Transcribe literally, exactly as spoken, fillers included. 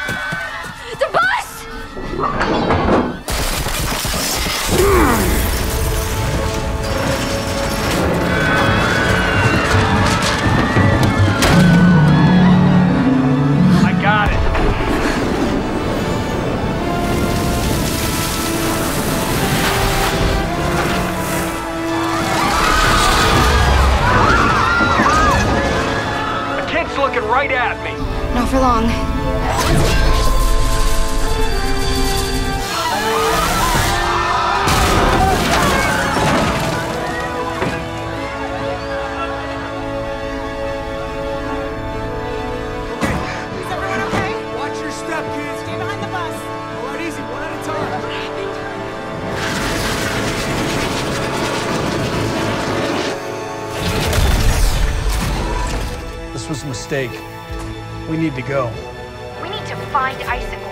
The bus! I got it. The kid's looking right at me. Not for long. This was a mistake. We need to go. We need to find Icicle.